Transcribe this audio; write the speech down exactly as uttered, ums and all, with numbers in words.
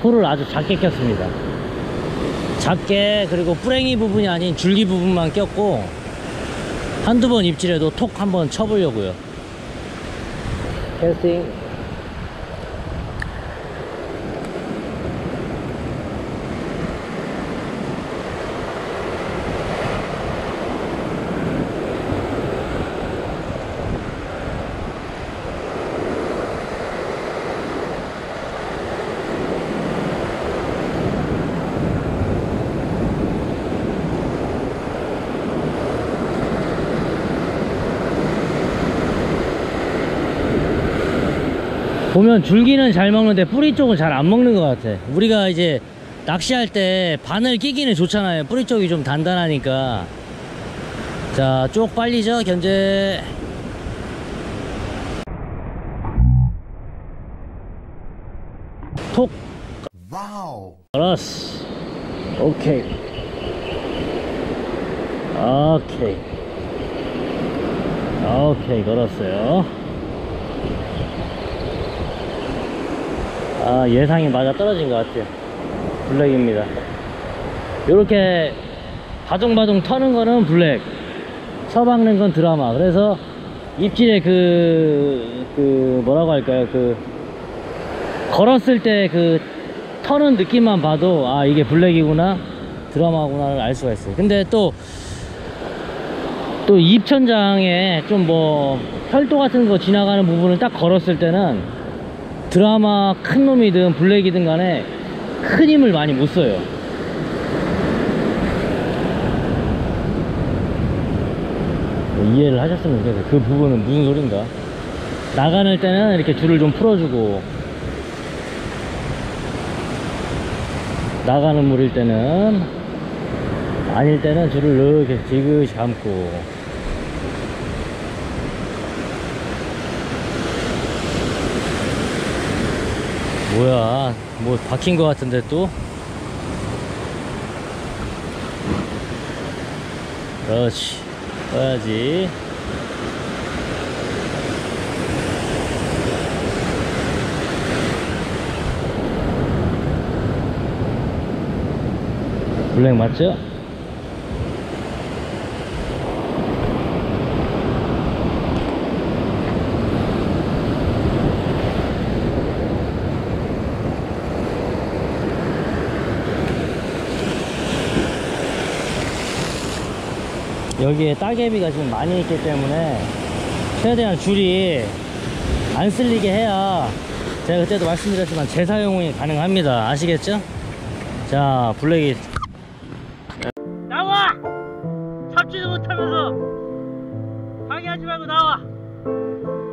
풀을 아주 작게 꼈습니다. 작게, 그리고 뿌랭이 부분이 아닌 줄기 부분만 꼈고 한두 번 입질해도 톡 한번 쳐보려고요. 캐스팅. 보면 줄기는 잘 먹는데 뿌리 쪽은 잘 안 먹는 것 같아. 우리가 이제 낚시할 때 바늘 끼기는 좋잖아요. 뿌리 쪽이 좀 단단하니까. 자, 쪽 빨리죠, 견제. 톡. 와우. 알았어. 오케이. 오케이. 오케이, 걸었어요. 아, 예상이 맞아 떨어진 것 같아요. 블랙입니다. 요렇게 바둥바둥 터는 거는 블랙, 쳐박는 건 드라마. 그래서 입질에 그, 그 뭐라고 할까요, 그 걸었을 때 그 터는 느낌만 봐도 아, 이게 블랙이구나, 드라마구나를 알 수가 있어요. 근데 또 또 입천장에 좀 뭐 혈도 같은 거 지나가는 부분을 딱 걸었을 때는 드라마 큰 놈이든 블랙이든 간에 큰 힘을 많이 못 써요. 이해를 하셨으면 좋겠어요. 그 부분은 무슨 소린가. 나가는 때는 이렇게 줄을 좀 풀어주고, 나가는 물일 때는, 아닐 때는 줄을 이렇게 지그시 감고. 뭐야, 뭐 박힌 것 같은데 또? 그렇지, 떠야지. 블랙 맞죠? 여기에 따개비가 지금 많이 있기 때문에 최대한 줄이 안 쓸리게 해야, 제가 그때도 말씀드렸지만 재사용이 가능합니다. 아시겠죠? 자, 블랙이 나와! 잡지도 못하면서 방해하지 말고 나와!